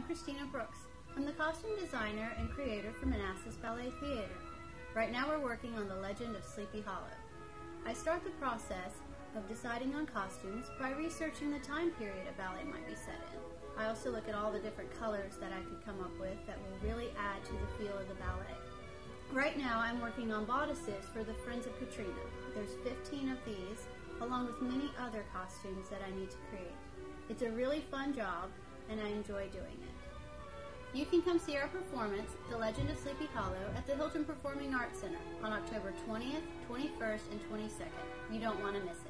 Christina Brooks. I'm the costume designer and creator for Manassas Ballet Theater. Right now we're working on The Legend of Sleepy Hollow. I start the process of deciding on costumes by researching the time period a ballet might be set in. I also look at all the different colors that I could come up with that will really add to the feel of the ballet. Right now I'm working on bodices for the Friends of Katrina. There's 15 of these, along with many other costumes that I need to create. It's a really fun job, and I enjoy doing it. You can come see our performance, The Legend of Sleepy Hollow, at the Hilton Performing Arts Center on October 20th, 21st, and 22nd. You don't want to miss it.